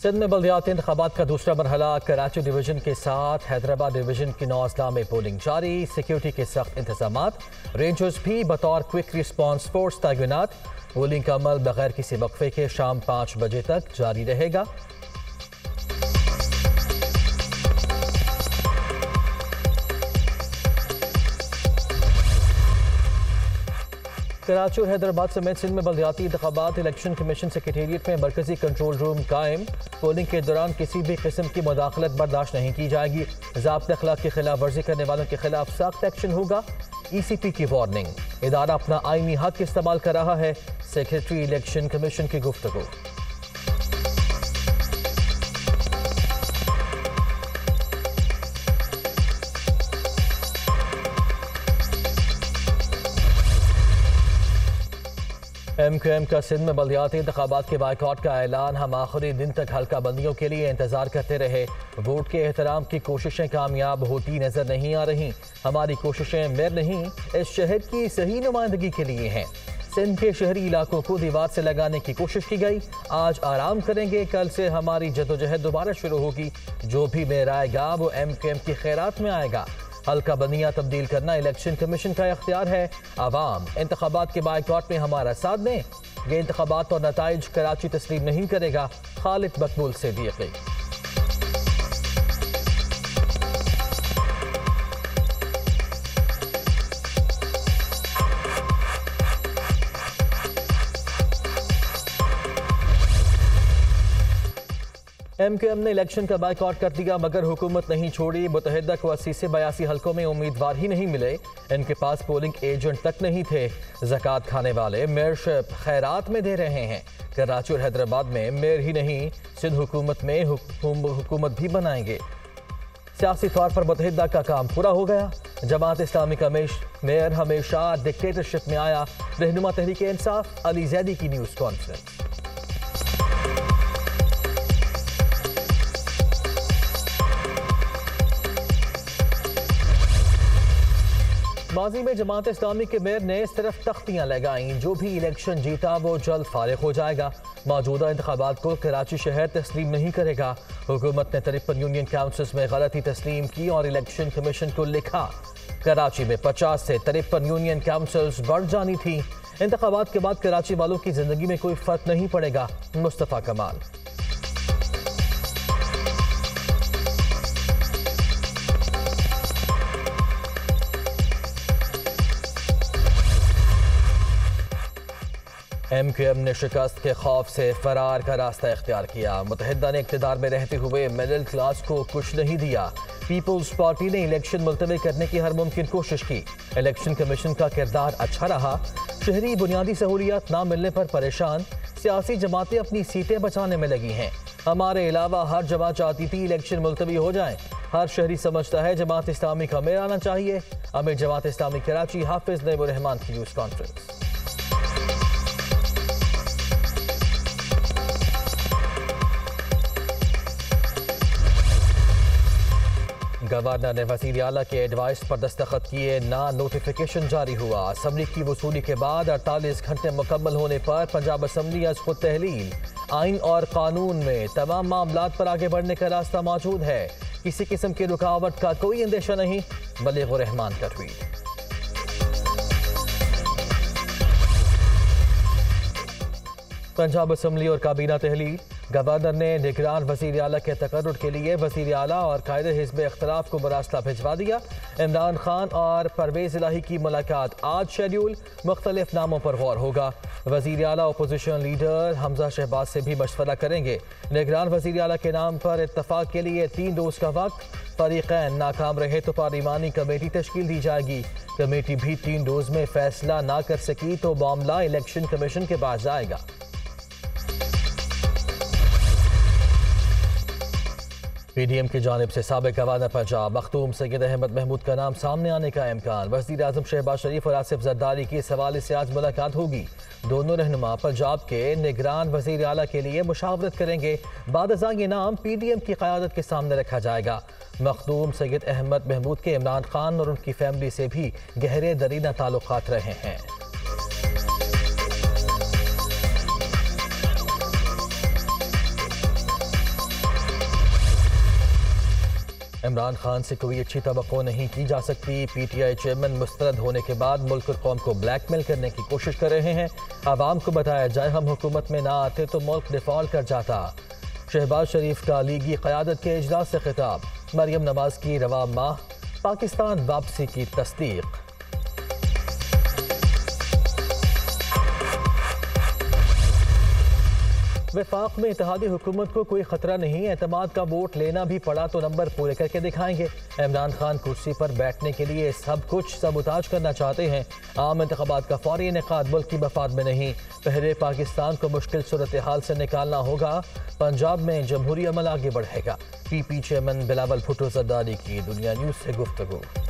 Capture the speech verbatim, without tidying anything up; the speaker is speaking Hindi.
सिंध में बल्दियाती इंतखाबात का दूसरा मरहला कराची डिवीजन के साथ हैदराबाद डिवीजन की नौ अजला में पोलिंग जारी। सिक्योरिटी के सख्त इंतजामात, रेंजर्स भी बतौर क्विक रिस्पॉन्स फोर्स तैनात। पोलिंग का अमल बगैर किसी वक्फे के शाम पाँच बजे तक जारी रहेगा। कराची और हैदराबाद समेत सिंध में बल्दियाती इंतखाबात इलेक्शन कमीशन सेक्रेटेरिएट में मरकजी कंट्रोल रूम कायम। पोलिंग के दौरान किसी भी किस्म की मुदाखलत बर्दाश्त नहीं की जाएगी। ज़ाब्ते अखलाक की खिलाफ वर्जी करने वालों के खिलाफ सख्त एक्शन होगा। ई सी पी की वार्निंग, इदारा अपना आईनी हक इस्तेमाल कर रहा है। सेक्रेटरी इलेक्शन कमीशन की गुफ्तगू। एम क्यू एम का सिंध में बल्दियाती इंतखाबात के बाइकआउट का ऐलान। हम आखिरी दिन तक हल्का बंदियों के लिए इंतजार करते रहे। वोट के एहतराम की कोशिशें कामयाब होती नजर नहीं आ रही। हमारी कोशिशें मेयर नहीं, इस शहर की सही नुमाइंदगी के लिए हैं। सिंध के शहरी इलाकों को दीवार से लगाने की कोशिश की गई। आज आराम करेंगे, कल से हमारी जदोजहद दोबारा शुरू होगी। जो भी मेयर आएगा वो एम क्यू एम की खैरात में आएगा। हल्का बंदियाँ तब्दील करना इलेक्शन कमीशन का इख्तियार है। आवाम इंतखाबात के बाइकआउट में हमारा साथ दें। ये इंतखाबात और नताइज कराची तस्लीम नहीं करेगा। खालिद मकबूल से दिए। एम क्यू एम ने इलेक्शन का बाइकआउट कर दिया मगर हुकूमत नहीं छोड़ी। मुतहदा को अस्सी से बयासी हल्कों में उम्मीदवार ही नहीं मिले। इनके पास पोलिंग एजेंट तक नहीं थे। ज़कात खाने वाले मेयरशिप खैरात में दे रहे हैं। कराची और हैदराबाद में मेयर ही नहीं, सिंध हुकूमत में हुकूमत भी बनाएंगे। सियासी तौर पर मुतहदा का काम पूरा हो गया। जमात इस्लामी का मेयर हमेशा डिक्टेटरशिप में आया। रहनुमा तहरीक इंसाफ अली जैदी की न्यूज़ कॉन्फ्रेंस। माजी में जमात इस्लामी के मेयर ने सिर्फ तख्तियां लगाईं। जो भी इलेक्शन जीता वो जल्द फारिग हो जाएगा। मौजूदा इंतखाबात को कराची शहर तस्लीम नहीं करेगा। हुकूमत ने तिरपन यूनियन काउंसिल्स में गलती तस्लीम की और इलेक्शन कमीशन को लिखा। कराची में पचास से तिरपन यूनियन काउंसिल्स बढ़ जानी थी। इंतखाबात के बाद कराची वालों की जिंदगी में कोई फर्क नहीं पड़ेगा। मुस्तफा कमाल। एम क्यू एम ने शिकस्त के खौफ से फरार का रास्ता इख्तियार किया। मुतहदा ने इक़्तिदार में रहते हुए मिडिल क्लास को कुछ नहीं दिया। पीपल्स पार्टी ने इलेक्शन मुलतवी करने की हर मुमकिन कोशिश की। इलेक्शन कमीशन का किरदार अच्छा रहा। शहरी बुनियादी सहूलियात ना मिलने पर परेशान। सियासी जमातें अपनी सीटें बचाने में लगी हैं। हमारे अलावा हर जमात चाहती थी इलेक्शन मुलतवी हो जाए। हर शहरी समझता है जमात इस्लामी का मेयर आना चाहिए। अमीर जमात इस्लामी कराची हाफिज नईमुर रहमान की न्यूज़ कॉन्फ्रेंस। गवर्नर ने वज़ीर आला के एडवाइस पर दस्तखत किए। ना नोटिफिकेशन जारी हुआ। असम्बली की वसूली के बाद अड़तालीस घंटे मुकम्मल होने पर पंजाब असम्बली अज खुद तहलील। आइन और कानून में तमाम मामलात पर आगे बढ़ने का रास्ता मौजूद है। किसी किस्म की रुकावट का कोई अंदेशा नहीं। बलीगुर रहमान का ट्वीट। पंजाब असम्बली और काबीना तहलील। गवर्नर ने निगरान वज़ीर आला के तकर्रुर के लिए वज़ीर आला और कायदे हिज़्ब इख्तिलाफ को मरासला भिजवा दिया। इमरान खान और परवेज़ इलाही की मुलाकात आज शेड्यूल। मुख्तलिफ नामों पर गौर होगा। वज़ीर आला अपोजिशन लीडर हमजा शहबाज से भी मशवरा करेंगे। निगरान वज़ीर आला के नाम पर इत्तफाक के लिए तीन रोज़ का वक्त। फरीक़ैन नाकाम रहे तो पार्लिमानी कमेटी तश्कील दी जाएगी। कमेटी भी तीन रोज़ में फैसला ना कर सकी तो मामला इलेक्शन कमीशन के पास जाएगा। पी डी एम की जानिब से साबिक़ गवर्नर पंजाब मखदूम सैयद अहमद महमूद का नाम सामने आने का इम्कान। वज़ीर आज़म शहबाज शरीफ और आसिफ जरदारी की इस हवाले से आज मुलाकात होगी। दोनों रहनुमा पंजाब के निगरान वज़ीर आला के लिए मुशावरत करेंगे। बाद अज़ां ये नाम पी डी एम की क़यादत के सामने रखा जाएगा। मखदूम सैयद अहमद महमूद के इमरान खान और उनकी फैमिली से भी गहरे दरीना ताल्लुकात रहे हैं। इमरान खान से कोई अच्छी तवक्को नहीं की जा सकती। पी टी आई चेयरमैन मुस्तरद होने के बाद मुल्क और कौम को ब्लैकमेल करने की कोशिश कर रहे हैं। आवाम को बताया जाए हम हुकूमत में ना आते तो मुल्क डिफॉल्ट कर जाता। शहबाज शरीफ का लीगी क़यादत के इजलास से खिताब। मरियम नवाज की रवा माह पाकिस्तान वापसी की तस्दीक। वफाक में इत्तेहादी हुकूमत को कोई खतरा नहीं। एतमाद का वोट लेना भी पड़ा तो नंबर पूरे करके दिखाएंगे। इमरान खान कुर्सी पर बैठने के लिए सब कुछ सबूताज करना चाहते हैं। आम इंतखाबात का फौरी इनेकाद मुल्क की मफाद में नहीं। पहले पाकिस्तान को मुश्किल सूरत हाल से निकालना होगा। पंजाब में जमहूरी अमल आगे बढ़ेगा। P P chairman Bilawal Bhutto Zardari की दुनिया न्यूज़ से गुफ्तगू।